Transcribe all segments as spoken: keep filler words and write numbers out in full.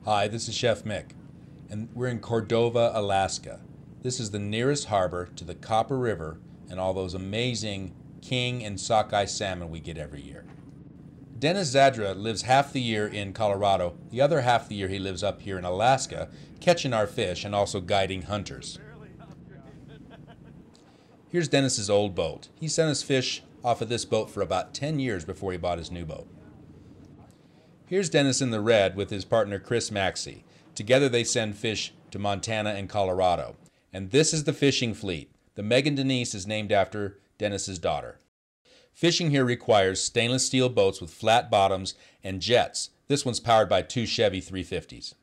Hi, this is Chef Mick, and we're in Cordova, Alaska. This is the nearest harbor to the Copper River and all those amazing king and sockeye salmon we get every year. Dennis Zadra lives half the year in Colorado. The other half the year he lives up here in Alaska, catching our fish and also guiding hunters. Here's Dennis's old boat. He sent us fish off of this boat for about ten years before he bought his new boat. Here's Dennis in the red with his partner Chris Maxey. Together they send fish to Montana and Colorado. And this is the fishing fleet. The Megan Denise is named after Dennis's daughter. Fishing here requires stainless steel boats with flat bottoms and jets. This one's powered by two Chevy three fifties.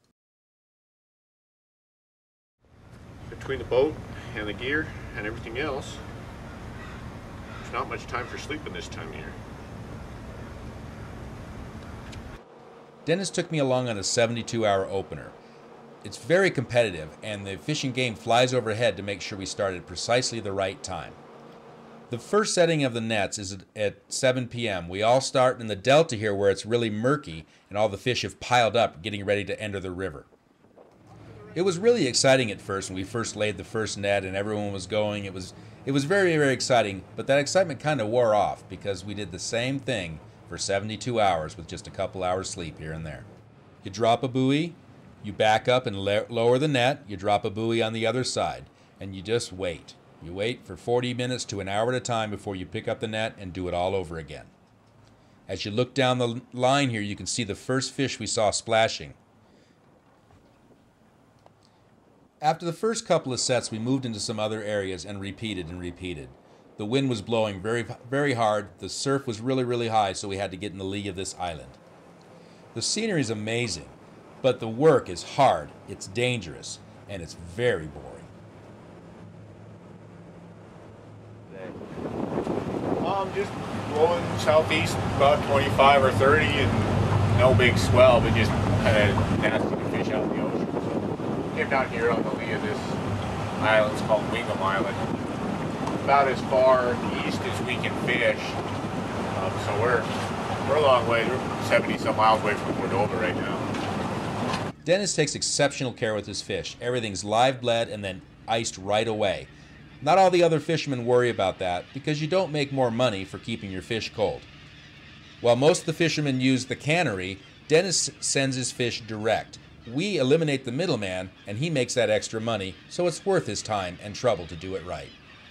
Between the boat and the gear and everything else, there's not much time for sleeping this time of year. Dennis took me along on a seventy-two hour opener. It's very competitive, and the fishing game flies overhead to make sure we start at precisely the right time. The first setting of the nets is at seven p m We all start in the delta here where it's really murky and all the fish have piled up getting ready to enter the river. It was really exciting at first when we first laid the first net and everyone was going. It was, it was very, very exciting, but that excitement kind of wore off because we did the same thing for seventy-two hours with just a couple hours sleep here and there. You drop a buoy, you back up and lower the net, you drop a buoy on the other side, and you just wait. You wait for forty minutes to an hour at a time before you pick up the net and do it all over again. As you look down the line here, you can see the first fish we saw splashing. After the first couple of sets, we moved into some other areas and repeated and repeated. The wind was blowing very, very hard. The surf was really, really high, so we had to get in the lee of this island. The scenery is amazing, but the work is hard, it's dangerous, and it's very boring. Um, just blowing southeast about twenty-five or thirty and no big swell, but just kind of nasty to fish out in the ocean. So came down here on the lee of this island. It's called Wingham Island. About as far east as we can fish. Um, so we're we're a long way. We're seventy some miles away from Cordova right now. Dennis takes exceptional care with his fish. Everything's live bled and then iced right away. Not all the other fishermen worry about that because you don't make more money for keeping your fish cold. While most of the fishermen use the cannery, Dennis sends his fish direct. We eliminate the middleman and he makes that extra money, so it's worth his time and trouble to do it right.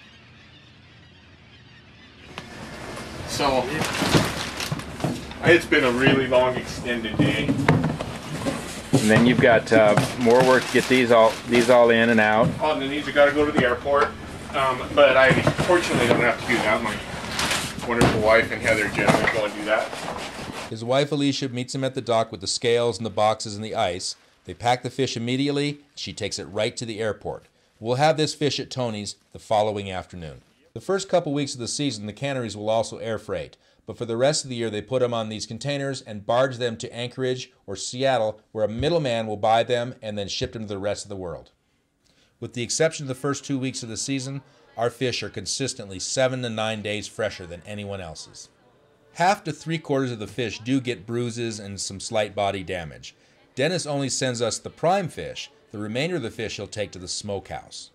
So it's been a really long extended day. And then you've got uh, more work to get these all these all in and out. Oh, and then these have got to go to the airport. Um, but I fortunately don't have to do that. My wonderful wife and Heather generally go and do that. His wife Alicia meets him at the dock with the scales and the boxes and the ice. They pack the fish immediately. She takes it right to the airport. We'll have this fish at Tony's the following afternoon. The first couple weeks of the season, the canneries will also air freight. But for the rest of the year, they put them on these containers and barge them to Anchorage or Seattle, where a middleman will buy them and then ship them to the rest of the world. With the exception of the first two weeks of the season, our fish are consistently seven to nine days fresher than anyone else's. Half to three quarters of the fish do get bruises and some slight body damage. Dennis only sends us the prime fish. The remainder of the fish he'll take to the smokehouse.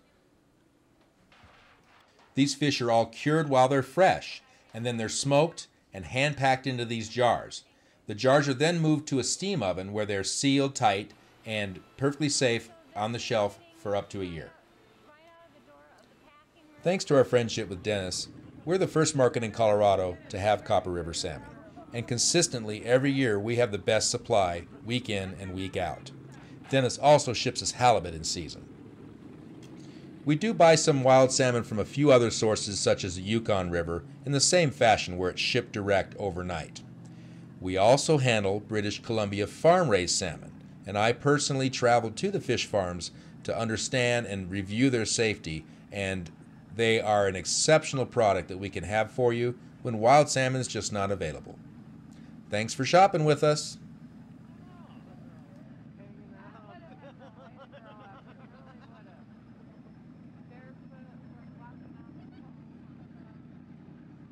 These fish are all cured while they're fresh, and then they're smoked and hand-packed into these jars. The jars are then moved to a steam oven where they're sealed tight and perfectly safe on the shelf for up to a year. Thanks to our friendship with Dennis, we're the first market in Colorado to have Copper River salmon. And consistently every year we have the best supply week in and week out. Dennis also ships us halibut in season. We do buy some wild salmon from a few other sources such as the Yukon River in the same fashion where it's shipped direct overnight. We also handle British Columbia farm-raised salmon, and I personally traveled to the fish farms to understand and review their safety, and they are an exceptional product that we can have for you when wild salmon is just not available. Thanks for shopping with us.